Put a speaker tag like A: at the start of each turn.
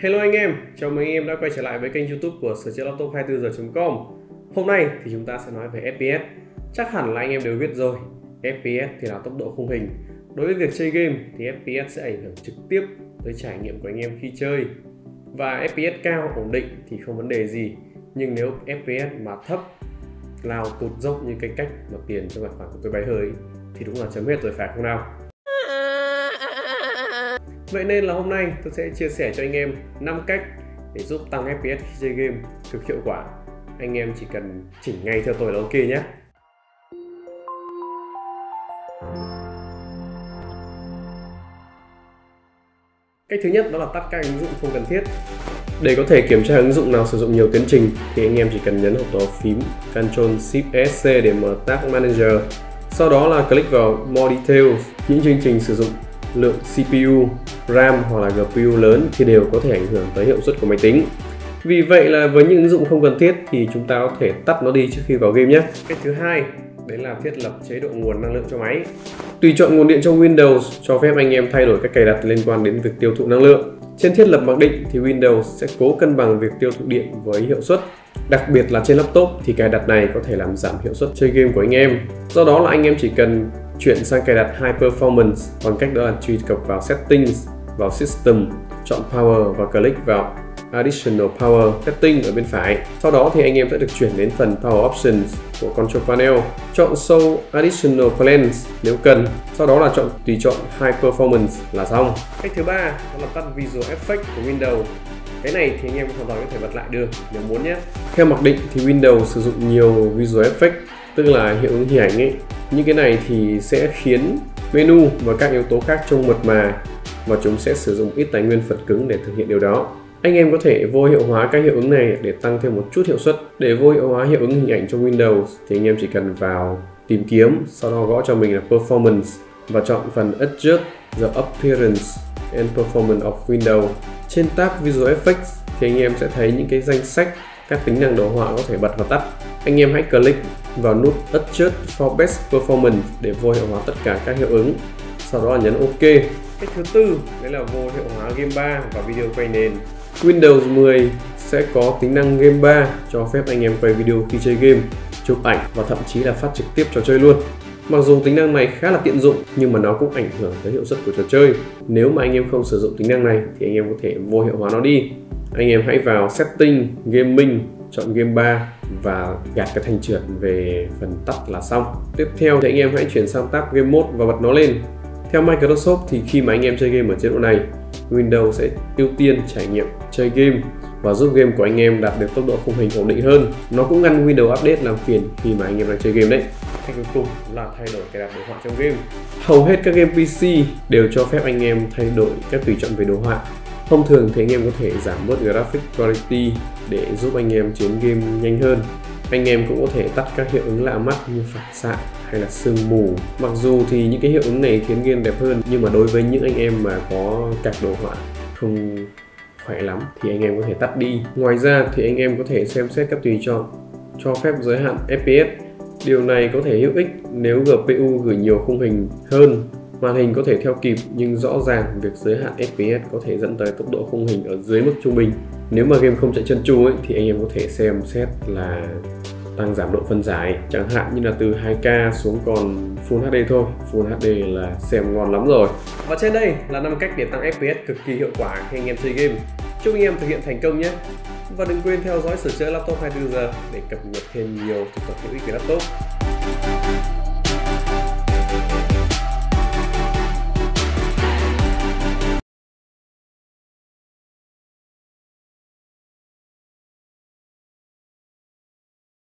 A: Hello anh em, chào mừng anh em đã quay trở lại với kênh YouTube của Sửa chữa Laptop 24giờ.com. Hôm nay thì chúng ta sẽ nói về FPS. Chắc hẳn là anh em đều biết rồi, FPS thì là tốc độ khung hình. Đối với việc chơi game thì FPS sẽ ảnh hưởng trực tiếp tới trải nghiệm của anh em khi chơi. Và FPS cao ổn định thì không vấn đề gì, nhưng nếu FPS mà thấp, lao tụt dốc như cái cách mà tiền trong tài khoản của tôi bay hơi thì đúng là chấm hết rồi, phải không nào? Vậy nên là hôm nay tôi sẽ chia sẻ cho anh em 5 cách để giúp tăng FPS khi chơi game cực hiệu quả. Anh em chỉ cần chỉnh ngay theo tôi là ok nhé. Cách thứ nhất đó là tắt các ứng dụng không cần thiết. Để có thể kiểm tra ứng dụng nào sử dụng nhiều tiến trình thì anh em chỉ cần nhấn hộp phím Ctrl+Shift+SC để mở Task Manager. Sau đó là click vào More Details. Những chương trình sử dụng lượng CPU, RAM hoặc là GPU lớn thì đều có thể ảnh hưởng tới hiệu suất của máy tính. Vì vậy là với những ứng dụng không cần thiết thì chúng ta có thể tắt nó đi trước khi vào game nhé. Cách thứ hai đấy là thiết lập chế độ nguồn năng lượng cho máy. Tùy chọn nguồn điện trong Windows cho phép anh em thay đổi các cài đặt liên quan đến việc tiêu thụ năng lượng. Trên thiết lập mặc định thì Windows sẽ cố cân bằng việc tiêu thụ điện với hiệu suất. Đặc biệt là trên laptop thì cài đặt này có thể làm giảm hiệu suất chơi game của anh em. Do đó là anh em chỉ cần chuyển sang cài đặt High Performance bằng cách đó là truy cập vào Settings, vào System, chọn Power và click vào Additional Power Setting ở bên phải. Sau đó thì anh em sẽ được chuyển đến phần Power Options của Control Panel, chọn Show Additional Plans nếu cần. Sau đó là tùy chọn High Performance là xong. Cách thứ ba đó là tắt Visual Effect của Windows. Cái này thì anh em hoàn toàn có thể bật lại được nếu muốn nhé. Theo mặc định thì Windows sử dụng nhiều Visual Effect, tức là hiệu ứng hình ảnh ấy. Những cái này thì sẽ khiến menu và các yếu tố khác trông mượt mà và chúng sẽ sử dụng ít tài nguyên phần cứng để thực hiện điều đó. Anh em có thể vô hiệu hóa các hiệu ứng này để tăng thêm một chút hiệu suất. Để vô hiệu hóa hiệu ứng hình ảnh trong Windows thì anh em chỉ cần vào tìm kiếm, sau đó gõ cho mình là Performance và chọn phần Adjust the Appearance and Performance of Windows. Trên tab Visual Effects thì anh em sẽ thấy những cái danh sách các tính năng đồ họa có thể bật và tắt. Anh em hãy click vào nút Adjust for Best Performance để vô hiệu hóa tất cả các hiệu ứng. Sau đó là nhấn OK. Cách thứ tư đấy là vô hiệu hóa Game Bar và video quay nền. Windows 10 sẽ có tính năng Game Bar cho phép anh em quay video khi chơi game, chụp ảnh và thậm chí là phát trực tiếp trò chơi luôn. Mặc dù tính năng này khá là tiện dụng nhưng mà nó cũng ảnh hưởng tới hiệu suất của trò chơi. Nếu mà anh em không sử dụng tính năng này thì anh em có thể vô hiệu hóa nó đi. Anh em hãy vào Setting, Gaming, chọn Game Bar và gạt cái thanh trượt về phần tắt là xong. Tiếp theo thì anh em hãy chuyển sang tab Game Mode và bật nó lên. Theo Microsoft thì khi mà anh em chơi game ở chế độ này, Windows sẽ ưu tiên trải nghiệm chơi game và giúp game của anh em đạt được tốc độ khung hình ổn định hơn. Nó cũng ngăn Windows Update làm phiền khi mà anh em đang chơi game đấy. Cách cuối cùng là thay đổi cài đặt đồ họa trong game. Hầu hết các game PC đều cho phép anh em thay đổi các tùy chọn về đồ họa. Thông thường thì anh em có thể giảm bớt Graphic Quality để giúp anh em chiến game nhanh hơn. Anh em cũng có thể tắt các hiệu ứng lạ mắt như phản xạ hay là sương mù. Mặc dù thì những cái hiệu ứng này khiến game đẹp hơn, nhưng mà đối với những anh em mà có card đồ họa không khỏe lắm thì anh em có thể tắt đi. Ngoài ra thì anh em có thể xem xét các tùy chọn cho phép giới hạn FPS. Điều này có thể hữu ích nếu GPU gửi nhiều khung hình hơn. Màn hình có thể theo kịp nhưng rõ ràng việc giới hạn FPS có thể dẫn tới tốc độ khung hình ở dưới mức trung bình. Nếu mà game không chạy chân tru ấy, thì anh em có thể xem xét là tăng giảm độ phân giải, chẳng hạn như là từ 2K xuống còn Full HD thôi. Full HD là xem ngon lắm rồi. Và trên đây là 5 cách để tăng FPS cực kỳ hiệu quả khi anh em chơi game. Chúc anh em thực hiện thành công nhé. Và đừng quên theo dõi Sửa chữa Laptop 24 giờ để cập nhật thêm nhiều thực tập hữu ích về laptop.